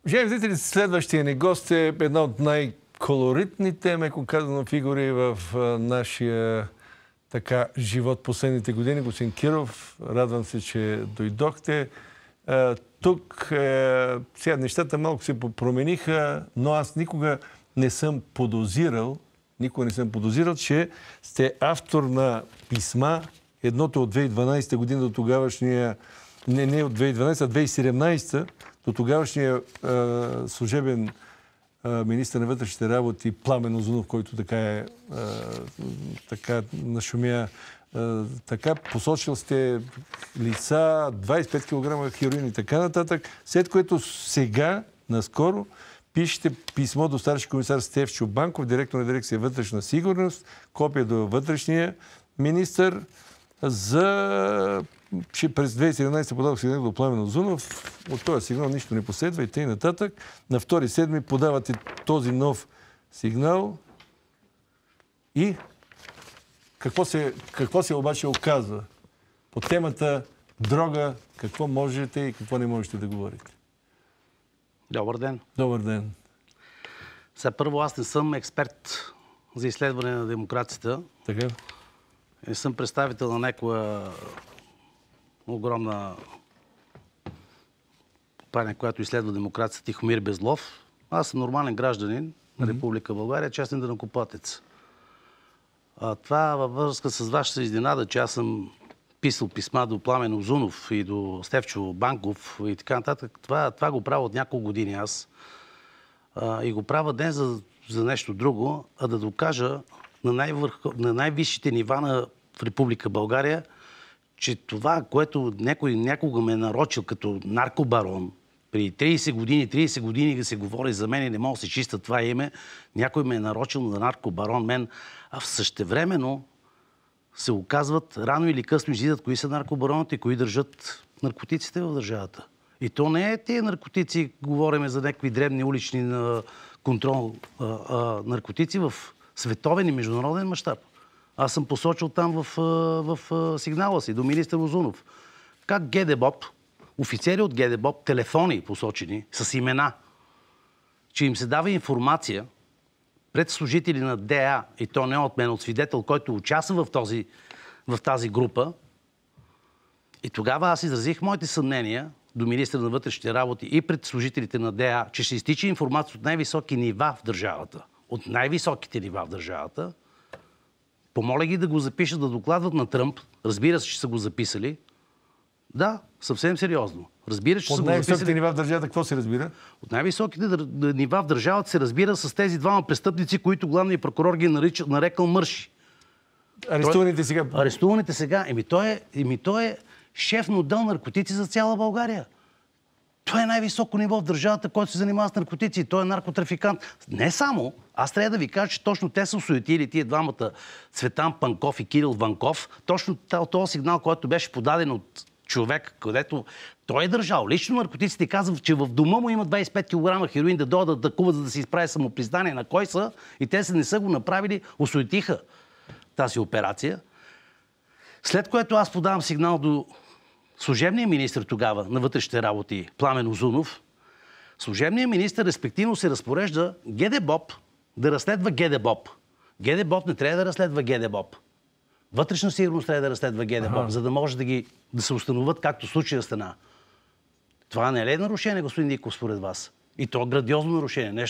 Уважаеми зрители, следващия ни гост е една от най-колоритните, меко казано, фигури в нашия така живот последните години. Господин Киров, радвам се, че дойдохте. Тук сега нещата малко се промениха, но аз никога не съм подозирал, че сте автор на писма. Едното от 2012 година до тогавашния, не от 2012, а 2017 до тогавашния служебен министър на вътрешните работи Пламен Узунов, който така нашумя. Така посочил сте лица, 25 кг хероин и така нататък, след което сега, наскоро, пишете писмо до старши комисар Стефчо Банков, директор на дирекция вътрешна сигурност, копия до вътрешния министър, че през 2017 подадох сигнал до Пламен Узунов. От този сигнал нищо не последва и т.н. нататък. На 2.7 подавате този нов сигнал и какво се обаче оказва? По темата дрога, какво можете и какво не можете да говорите? Добър ден. Добър ден. Сега първо, аз не съм експерт за изследване на демокрацията. Така? Не съм представител на някоя огромна компания, която изследва демокрацията, Тихомир Безлов. Аз съм нормален гражданин на Република България, честен данъкоплатец. Това във връзка с вашата изненада, че аз съм писал писма до Пламен Узунов и до Стефчо Банков и така нататък. Това го правя от няколко години аз. И го правя не за нещо друго, а да докажа на най-висшите нива в Република България, че това, което някой някога ме е нарочил като наркобарон, при 30 години се говори за мен и не мога да се чиста това име, някой ме е нарочил на наркобарон мен, а в същевременно се оказват, рано или късно излизат кои са наркобароните и кои държат наркотиците в държавата. И то не е тези наркотици, говориме за някакви дребни улични на контрол наркотици в световен и международен мащаб. Аз съм посочил там в сигнала си до министър Узунов. Как ГДБОП, офицери от ГДБОП, телефони посочени с имена, че им се дава информация пред служители на ДА, и то не от мен, от свидетел, който участва в тази група. И тогава аз изразих моите съмнения до министъра на вътрешните работи и пред служителите на ДА, че ще изтича информация от най-високи нива в държавата. От най-високите нива в държавата. Помоля ги да го запишат, да докладват на Тръмп. Разбира се, че са го записали. Да, съвсем сериозно. Разбира се, че са го записали. От най-високите нива в държавата какво се разбира? От най-високите нива в държавата се разбира с тези двама престъпници, които главният прокурор ги нарекал мърши. Арестуваните сега? Арестуваните сега. Той е шеф на отдел наркотици за цяла България. Той е най-високо ниво в държавата, който се занимава с наркотици. Той е наркотрафикант. Не само. Аз трябва да ви кажа, че точно те са осуетили тия двамата Цветан Панков и Кирил Ванков. Точно този сигнал, който беше подаден от човек, където той е държал лично наркотиците, казва, че в дома му има 25 кг хероин, да дойдат да куват, за да си изправи самопризнание на кой са, и те не са го направили, осуетиха тази операция. След което аз подавам сигнал до служебния министър тогава на вътрешните работи Пламен Узунов. Служебният министър респективно се разпорежда ГДБОП да разследва ГДБОП. ГДБОП не трябва да разследва ГДБОП. Вътрешна сигурност трябва да разследва ГДБОП, за да може да се установят, както случая стана. Това не е ли нарушение, господин Ников, според вас? И то градиозно нарушение.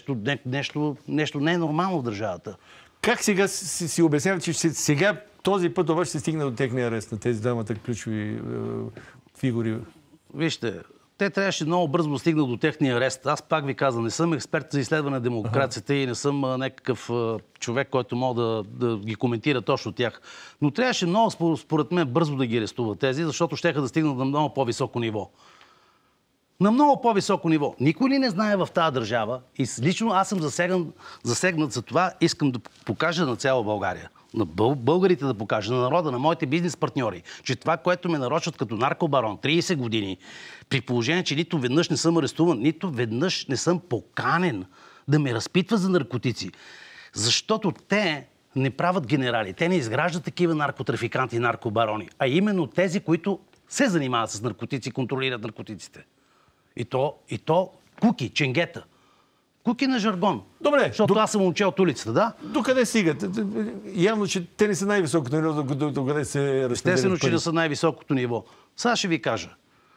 Нещо не е нормално в държавата. Как сега си обяснявате, че сега този път обаче се стигна до техния арест на тези двамата ключови фигури? Вижте, те трябваше много бързо да стигнат до техния арест. Аз пак ви казвам, не съм експерт за изследване на демокрацията и не съм някакъв човек, който мога да ги коментира точно тях. Но трябваше много, според мен, бързо да ги арестуват тези, защото щеха да стигнат на много по-високо ниво. На много по-високо ниво. Никой ли не знае в тази държава, и лично аз съм засегнат за това, искам да покажа на цяла България, на българите да покажа, на народа, на моите бизнес партньори, че това, което ме нарочат като наркобарон 30 години, при положение, че нито веднъж не съм арестуван, нито веднъж не съм поканен да ме разпитва за наркотици. Защото те не правят генерали, те не изграждат такива наркотрафиканти и наркобарони, а именно тези, които се занимават с наркотици, контролират наркотиците. И то Куки, ченгета. Куки на жаргон. Добре. Защото аз съм момче от улицата, да? Докъде стигат? Явно, че те не са най-високото ниво, докъде се разпределят Естествено, че пари. да са най-високото ниво. Сега ще ви кажа.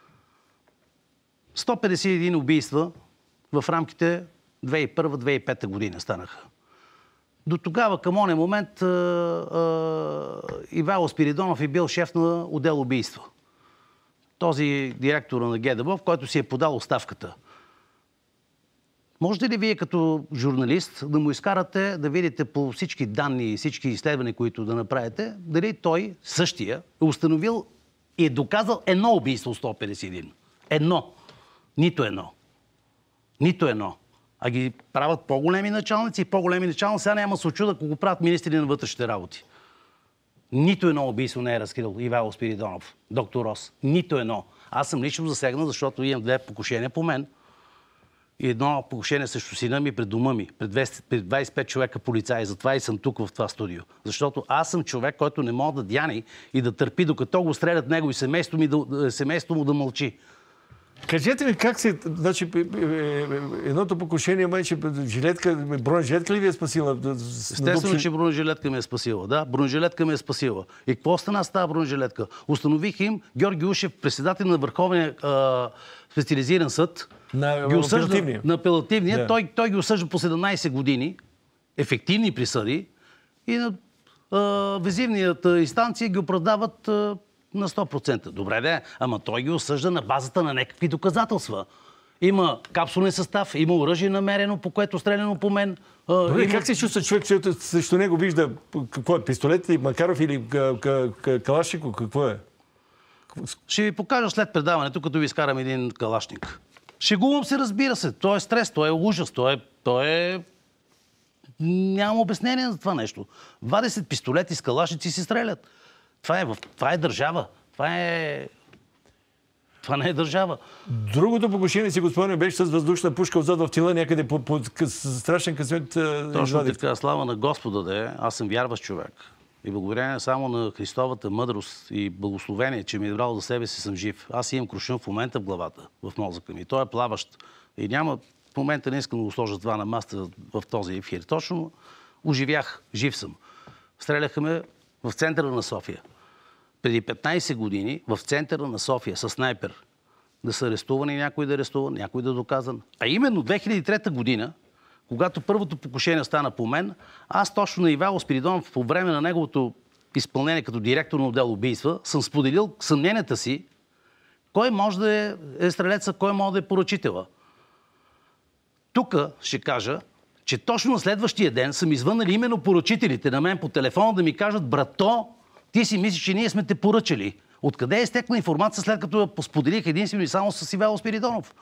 151 убийства в рамките 2001-2005 година станаха. До тогава, към оня момент, Ивайло Спиридонов е бил шеф на отдел убийства. Този директор на ГДБОВ, който си е подал оставката. Можете ли вие като журналист да му изкарате, да видите по всички данни и всички изследвания, които да направите, дали той същия е установил и е доказал едно убийство от 151? Едно. Нито едно. Нито едно. А ги правят по-големи началници и по-големи началници. Сега няма се очуда, ако го правят министри на вътрешните работи. Нито едно убийство не е разкрил Ивайло Спиридонов, доктор Рос. Нито едно. Аз съм лично засегнал, защото имам 2 покушения по мен. И едно покушение срещу сина ми пред дома ми, пред 25 човека полицаи. Затова и съм тук в това студио. Защото аз съм човек, който не мога да дяни и да търпи, докато го стрелят него и семейството му да мълчи. Кажете ми как се... Значи, едното покушение, майче, бронежилетка ли ви е спасила? Естествено, че бронежилетка ме е спасила. Да, бронежилетка ме е спасила. И какво стана с тази бронежилетка? Установих им Георги Ушев, председател на Върховния специализиран съд. На апелативния. Да. Той ги осъжда по 17 години, ефективни присъди, и на визивната инстанция ги оправдават на 100%. Добре, да, ама той ги осъжда на базата на някакви доказателства. Има капсулен състав, има оръжие намерено, по което стреляно по мен. Добре, как се чувства човек, че срещу него вижда какво е, пистолет или Макаров или Калашников, какво е? Ще ви покажа след предаването, като ви изкарам един калашник. Шегувам се, разбира се. Той е стрес, той е ужас, той е... Нямам обяснение за това нещо. 20 пистолети с калашници си стрелят. Това е държава. Това не е държава. Другото покушение, си господин, беше с въздушна пушка отзад в тила, някъде по страшен късмет. Точно така, слава на Господа да е. Аз съм вярващ човек. И благодарение само на Христовата мъдрост и благословение, че ми е брал за себе си, съм жив. Аз имам крушун в момента в главата, в мозъка ми. Той е плаващ. И няма... В момента не искам да го сложа това на маста в този ефир. Точно оживях. Жив съм. Стреляха ме в центъра на София. Преди 15 години в центъра на София със снайпер. Да са арестувани, някой да арестуван, някой да доказан. А именно 2003 година, когато първото покушение стана по мен, аз точно на Ивайло Спиридонов по време на неговото изпълнение като директор на отдел убийства съм споделил съмненията си кой може да е стрелеца, кой може да е поръчителя. Тук ще кажа, че точно на следващия ден са ми звънали именно поръчителите на мен по телефона да ми кажат: брато, ти си мислиш, че ние сме те поръчали. Откъде е стекла информация, след като я споделих единствено и само с Ивайло Спиридонов?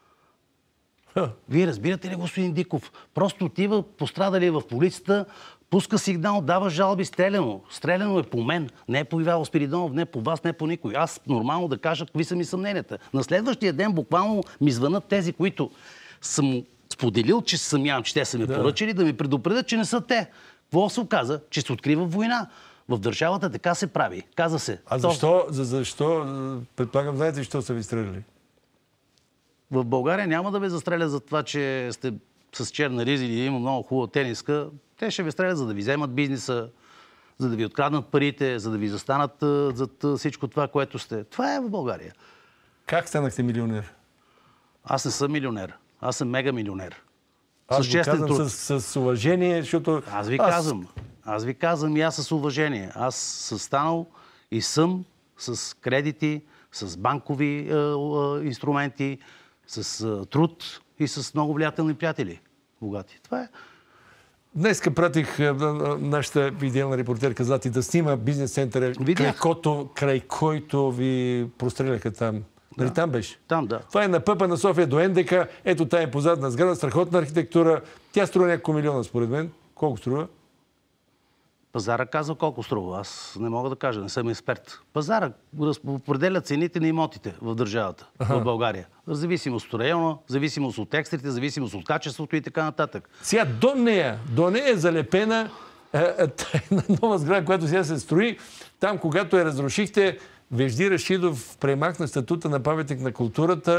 Вие разбирате ли, господин Диков? Просто отива пострадали в полицията, пуска сигнал, дава жалби, стреляно. Стреляно е по мен, не е по Ивайло Спиридонов, не по вас, не по никой. Аз нормално да кажа какви са ми съмненията. На следващия ден буквално ми звънат тези, които съм споделил, че съмнявам, че те са ме поръчали, да ми предупредят, че не са те. Какво се оказа? Че се открива война. В държавата така се прави. Каза се. А защо? Предполагам, знаете защо са ви стреляли? В България няма да ви застрелят за това, че сте с черна риза или има много хубава тениска. Те ще ви стрелят, за да ви вземат бизнеса, за да ви откраднат парите, за да ви застанат зад всичко това, което сте. Това е в България. Как станахте милионер? Аз не съм милионер. Аз съм мегамилионер. Аз го казвам с уважение, защото... Аз ви казвам и аз с уважение. Аз съм станал и съм с кредити, с банкови инструменти, с труд и с много влиятелни приятели. Богати. Това е. Днеска пратих нашата идеална репортерка Злати да снима бизнес центъра, край който ви простреляха там. Нали там беше? Там, да. Това е на пъпа на София до НДК. Ето тая е позадна сграда, страхотна архитектура. Тя струва няколко милиона, според мен. Колко струва? Пазара казва колко струва. Аз не мога да кажа, не съм експерт. Пазара определя цените на имотите в държавата, в България. В зависимост от района, зависимост от текстилите, зависимост от качеството и така нататък. Сега до нея е залепена една нова сграда, която сега се строи. Там, когато я разрушихте, Вежди Рашидов премахна статута на паметник на културата.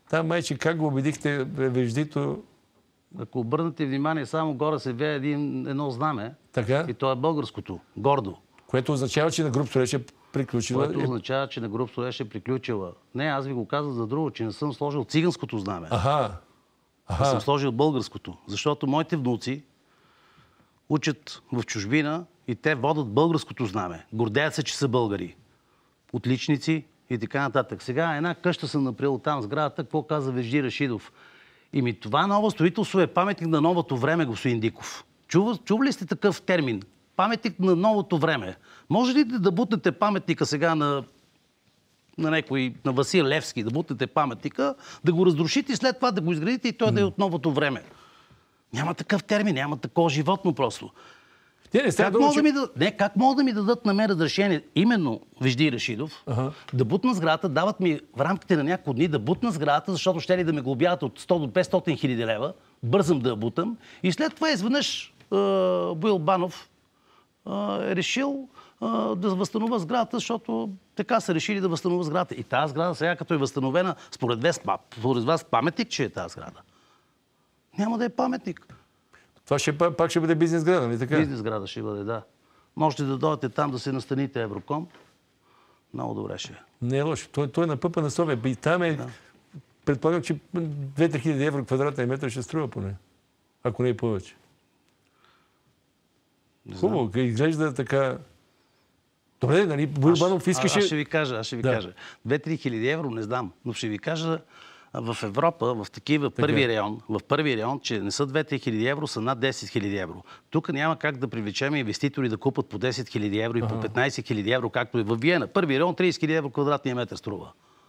Там майче как го убедихте Веждито? Ако обърнете внимание, само горе се вее едно знаме. Така? И то е българското. Гордо. Което означава, че на груп строеж е приключила. Което означава, че на груп строеж е приключила. Не, аз ви го казах за друго, че не съм сложил циганското знаме. Аха. Аз съм сложил българското. Защото моите внуци учат в чужбина и те водят българското знаме. Гордеят се, че са българи. Отличници и така нататък. Сега една къща съм направил там, сградата, какво каза Вежди Рашидов. Това ново строителство е паметник на новото време, господин Диков. Чували сте такъв термин? Паметник на новото време. Може ли да бутнете паметника сега на някой, на Васил Левски, да бутнете паметника, да го разрушите и след това да го изградите и той да е от новото време? Няма такъв термин, няма такова животно просто. Как могат да ми дадат на мен разрешение, именно Вежди Рашидов, да бутна сградата, дават ми в рамките на няколко дни да бутна сградата, защото ще ли да ме глобяват от 100 до 500 хиляди лева, бързам да я бутам и след това изведнъж Боил Банов е решил да възстановя сградата, защото така са решили да възстановя сградата. И тази сграда сега, като е възстановена, според вас паметник, че е тази сграда? Няма да е паметник. Това пак ще бъде бизнес града, нали така? Бизнес града ще бъде, да. Можете да дойдете там да се настаните Евроком. Много добре ще е. Не е лошо. Той е на пъпа на София. И там е... Да. Предполагам, че 2-3 хиляди евро квадратен метър ще струва поне. Ако не и повече. Хубаво. Изглежда така... Добре, нали, Боил Банов искаше... Аз ще ви кажа. 2-3 хиляди евро не знам. Но ще ви кажа в Европа, в първи район, че не са 2-3 хиляди евро, са над 10 хиляди евро. Тук няма как да привлечем инвеститори да купат по 10 хиляди евро и по 15 хиляди евро, както е в Виена. Първи район 30 хиляди евро квадратния метър струва.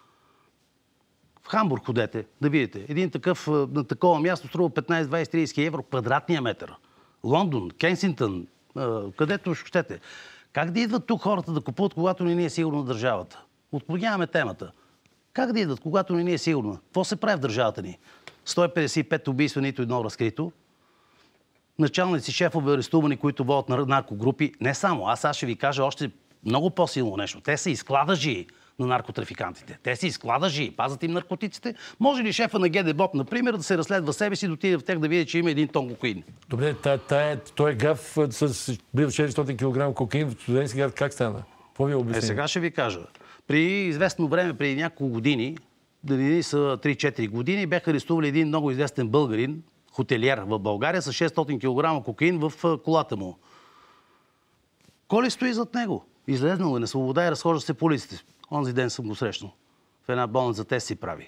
В Хамбург ходете, да видите. Един такъв, на такова място струва 15, 20, 30 хиляди евро квадратния метър. Лондон, Кенсингтън, където щете. Как да идват тук хората да купуват, когато не ни е сигурна държавата? Отклоняваме темата. Как да идват, когато не ни е сигурна? Какво се прави в държавата ни? 155 убийства, нито едно разкрито. Началници, шефове арестувани, които водят на наркогрупи. Не само. Аз ще ви кажа още много по-силно нещо. Те са изкладажи на наркотрафикантите. Те са изкладажи. Пазят им наркотиците. Може ли шефа на ГДБОП, например, да се разследва себе си, да отиде в тях да види, че има 1 тон кокаин? Добре, той е гаф с близо 400 кг кокаин в студентски град. Как стана? Какво ви обясня? Сега ще ви кажа. При известно време, преди няколко години, дали са 3-4 години, бяха арестували един много известен българин, хотелиер в България, с 600 кг кокаин в колата му. Кой ли стои зад него? Излезнал е на свобода и разхожда се по улиците. Онзи ден съм го срещнал. В една болница тест си прави.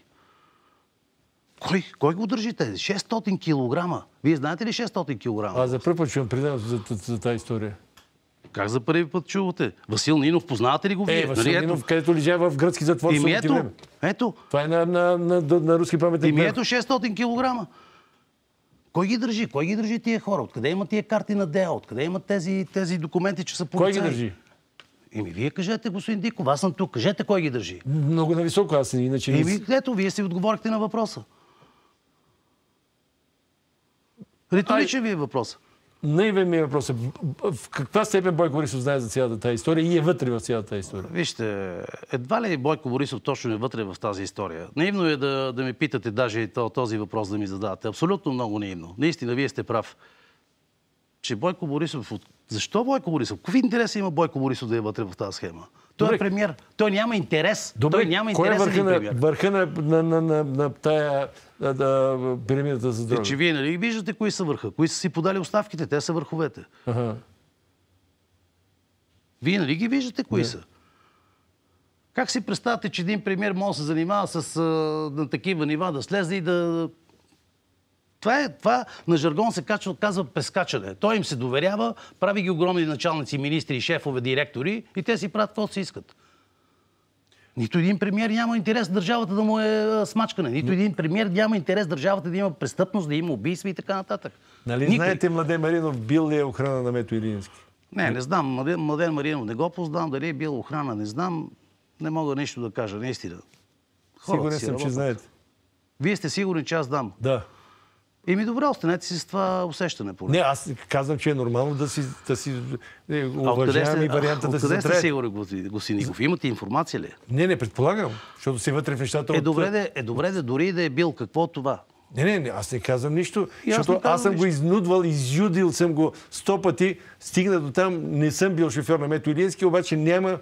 Кой го държи тези? 600 кг. Вие знаете ли 600 кг? Аз за първи път чувам предавам за тази история. Как за първи път чувате? Васил Нинов, познавате ли го вие? Васил Нинов, където лежа в гръцки затвор. Ето. Това е на руски паметник. Ето 600 кг. Кой ги държи? Кой ги държи тия хора? Откъде имат тия карти на ДЕА? Откъде имат тези документи, че са полицаи? Кой ги държи? Вие кажете, господин Диков, аз съм тук. Кажете кой ги държи. Много нависоко, аз иначе... Ето, вие си отговорихте на въпроса. Риторичен ви е въпрос. Наивен ми е въпросът. В каква степен Бойко Борисов знае за цялата тази история и е вътре в цялата история? Вижте, едва ли Бойко Борисов точно е вътре в тази история. Наивно е да ми питате даже този въпрос да ми задавате. Абсолютно много наивно. Наистина, вие сте прав. Че Бойко Борисов... Защо Бойко Борисов? Какви интереси има Бойко Борисов да е вътре в тази схема? Той е премиер. Той няма интерес. Добре, той няма интерес кой е върха на тая пирамидата за здраве? Че вие нали виждате кои са върха? Кои са си подали оставките? Те са върховете. Вие нали ги виждате кои са? Как си представяте, че един премиер може да се занимава на такива нива, да слезе и да... Това на жаргон се казва прескачане. Той им се доверява, прави ги огромни началници, министри, шефове, директори и те си правят каквото си искат. Нито един премиер няма интерес държавата да му е смачкане. Нито един премиер няма интерес държавата да има престъпност, да има убийства и така нататък. Нали знаете, Младен Маринов бил ли е охрана на Мето Илиевски? Не знам. Младен Маринов не го познам. Дали е бил охрана, не знам. Не мога нищо да кажа, наистина. Сигурен съм, че знаете. Вие сте сигурни, че аз знам? Да. Добре, останете си с това усещане. Не, аз казвам, че е нормално да си уважавам и варианта да си Откъде сте затрае. сигурен, господин Ников? Имате информация ли? Не предполагам, защото си вътре в нещата. Добре, дори да е бил. Какво от това? Не, аз не казвам нищо, И аз защото не казвам аз съм го нищо. изнудвал, изюдил съм го 100 пъти, стигна до там, не съм бил шофьор на Мето Илиевски, обаче няма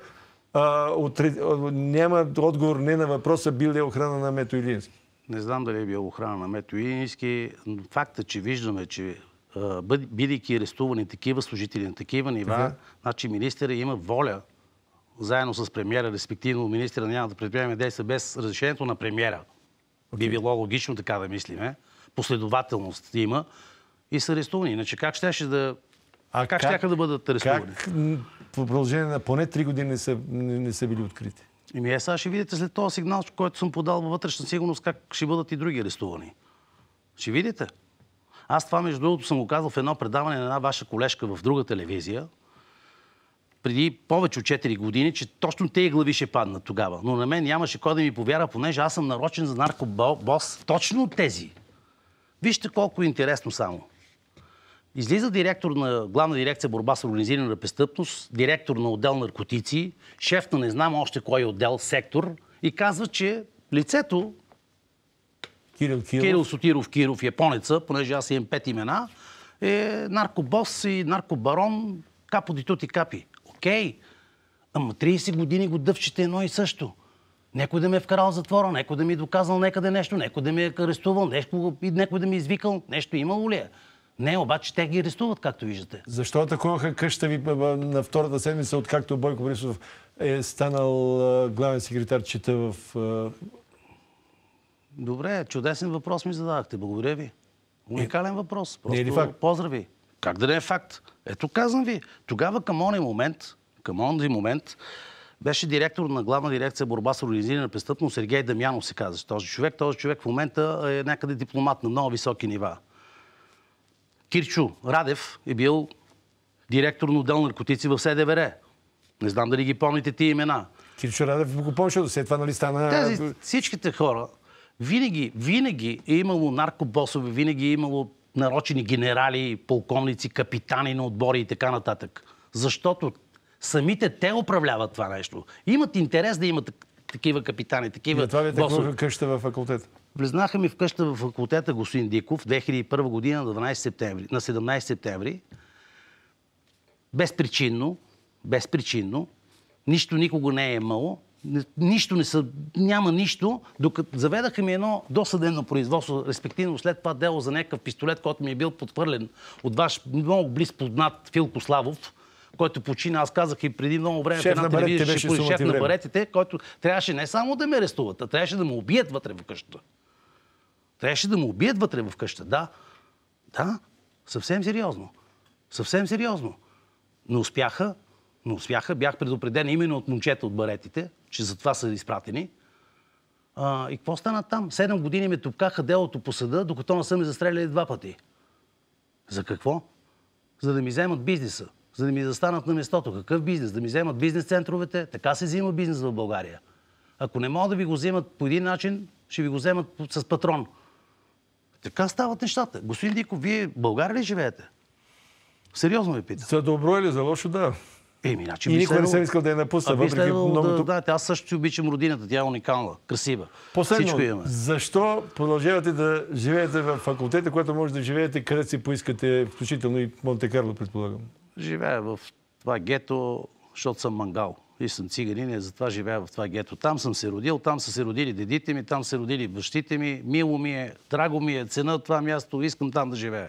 отговор не на въпроса бил ли е охрана на Мето Илиевски. Не знам дали е бил охрана на Мето Илиевски. Факта, че виждаме, че бидейки арестувани такива служители на такива нива, значи министъра има воля, заедно с премиера, респективно министъра няма да предприеме действия без разрешението на премиера. Би било логично така да мислиме. Последователност има и са арестувани. Иначе как щеше да... Как щяха да бъдат арестувани? Как в продължение на поне 3 години не са били открити? Сега ще видите след този сигнал, който съм подал във вътрешна сигурност, как ще бъдат и други арестувани. Ще видите. Аз това, между другото, съм го казал в едно предаване на една ваша колежка в друга телевизия, преди повече от 4 години, че точно тези глави ще паднат тогава. Но на мен нямаше кой да ми повярва, понеже аз съм нарочен за наркобос. Точно от тези. Вижте колко е интересно само. Излиза директор на Главна дирекция борба с организирана престъпност, директор на отдел наркотици, шеф на не знам още кой отдел, сектор, и казва, че лицето Кирил Сотиров Киров, японеца, понеже аз имам 5 имена, е наркобос и наркобарон, капо ди тути капи. Окей, ама 30 години го дъвчете едно и също. Некой да ме е вкарал в затвора, некой да ми е доказал некъде нещо, некой да ме е арестувал, некой да ми е извикал, нещо имало ли е? Не, обаче те ги арестуват, както виждате. Защо атакуваха къща ви на втората седмица, откакто Бойко Борисов е станал главен секретар, чета в... Добре, чудесен въпрос ми зададахте. Благодаря ви. Уникален въпрос. Не е ли факт? Поздрави. Как да не е факт? Ето казвам ви. Тогава към онзи момент беше директор на Главна дирекция борба с организирана престъпност, Сергей Дамянов се казва този човек. Този човек в момента е някъде дипломат на много високи нива. Кирчо Радев е бил директор на отдел наркотици в СДВР. Не знам дали ги помните тия имена. Кирчо Радев го помня, защото след това нали стана... Всичките хора, винаги е имало наркобосове, винаги е имало нарочени генерали, полковници, капитани на отбори и така нататък. Защото самите те управляват това нещо. Имат интерес да имат такива капитани, такива босове. Това ви босове. Къща във факултета. Влезнаха ми в къща в факултета господин Диков 2001 година на 17 септември. Безпричинно. Нищо никого не е имало. Няма нищо, докато заведаха ми едно досъдебно производство, респективно след това дело за някакъв пистолет, който ми е бил подхвърлен от ваш много близ познат Филко Славов, който почина, аз казах и преди много време в една телевизия, че шеф на баретите, който трябваше не само да ме арестуват, а трябваше да ме убият вътре в къщата. Трябваше да ме убият вътре в къщата, да. Да, съвсем сериозно. Не успяха, бях предупреден именно от момчета от баретите, че за това са изпратени. И какво стана там? 7 години ме топкаха делото по съда, докато не са ме застреляли 2 пъти. За какво? За да ми вземат бизнеса, за да ми застанат на местото. Какъв бизнес? Да ми вземат бизнес центровете? Така се взима бизнес в България. Ако не могат да ви го вземат по един начин, ще ви го вземат с патрон. Така стават нещата. Господин Диков, вие в България ли живеете? Сериозно ви питам. За добро или за лошо, да. И никога не съм искал да я напусна, въпреки многото... Да, аз също си обичам родината. Тя е уникална, красива. Последно, защо продължавате да живеете в факултета, което може да живеете където си поискате, включително и Монте Карло, предполагам? Живея в това гето, защото съм мангал. И съм циганин и затова живея в това гето. Там съм се родил, там са се родили дедите ми, там са се родили бащите ми. Мило ми е, драго ми е, цена това място, искам там да живея.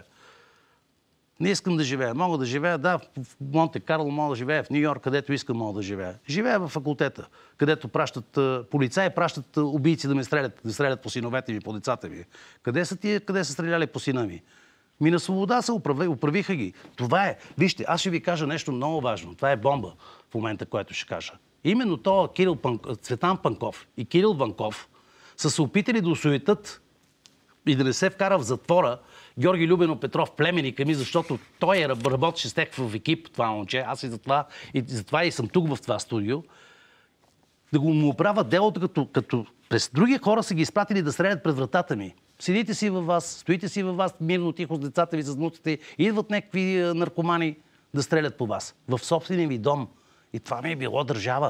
Не искам да живея. Мога да живея, да, в Монте Карло мога да живея, в Ню Йорк, където искам мога да живея. Живея в факултета, където пращат полицаи, пращат убийци да ме стрелят по синовете ми, по децата ми. Къде са тия, къде са стреляли по сина ми? На свобода се управиха ги. Това е. Вижте, аз ще ви кажа нещо много важно. Това е бомба в момента, което ще кажа. Именно това Цветан Панков и Кирил Ванков са се опитали да осуетят и да не се вкара в затвора Георги Любено Петров, племенника ми, защото той работеше с тях в екип, това момче. Аз и затова и съм тук в това студио. Да го му оправят делото, като през други хора са ги изпратили да стрелят пред вратата ми. Седите си във вас, стоите си във вас мирно, тихо с децата ви, с внуците, идват някакви наркомани да стрелят по вас. В собствения ви дом. И това ми е било държава.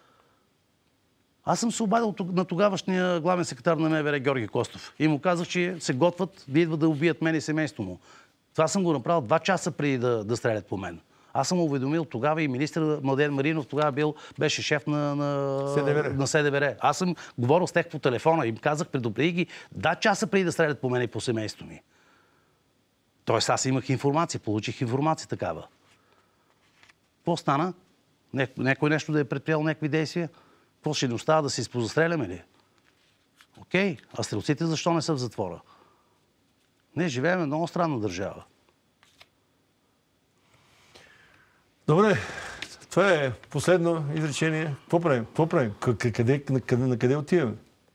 Аз съм се обадил на тогавашния главен секретар на МВР Георги Костов и му казах, че се готват да идват да убият мен и семейство му. Това съм го направил 2 часа преди да стрелят по мен. Аз съм уведомил тогава и министър Младен Маринов, тогава беше шеф на СДВР. Аз съм говорил с тях по телефона и им казах, предупреди ги 2 часа преди да стрелят по мен и по семейството ми. Тоест аз имах информация, получих информация такава. Какво стана? Някой нещо да е предприел някакви действия? Какво ще ни остава, да се изпозастреляме ли? Окей, а стрелците защо не са в затвора? Не, живеем в много странна държава. Добре, това е последно изречение. Какво правим? На къде отиваме?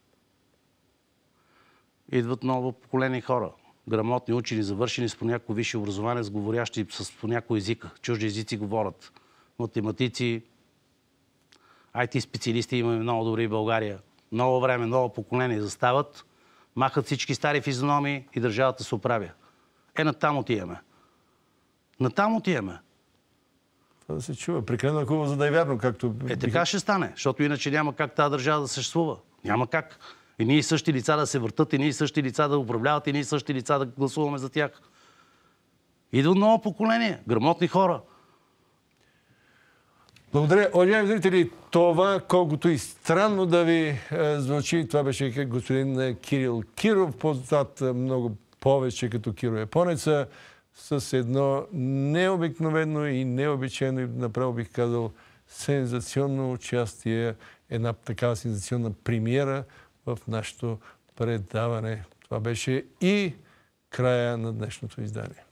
Идват ново поколение хора. Грамотни учени, завършени с по някакво висше образование, с говорящи с по някой език. Чужди езици говорят. Математици, IT специалисти имаме много добри в България. Много време, ново поколение застават, махат всички стари физиономии и държавата се оправя. Натам отиваме. Натам отиваме. Това да се чува. Прекалено хубаво, за да е вярно, както... Така ще стане, защото иначе няма как тази държава да съществува. Няма как. И ние същи лица да се въртат, и ние същи лица да управляват, и ние същи лица да гласуваме за тях. Идва ново поколение, грамотни хора. Благодаря. Уважаеми зрители, това, колкото и странно да ви звучи, това беше господин Кирил Киров, познат много повече като Киро Японеца, с едно необикновено и необичайно, и направо бих казал, сензационно участие, една такава сензационна премиера в нашето предаване. Това беше и края на днешното издание.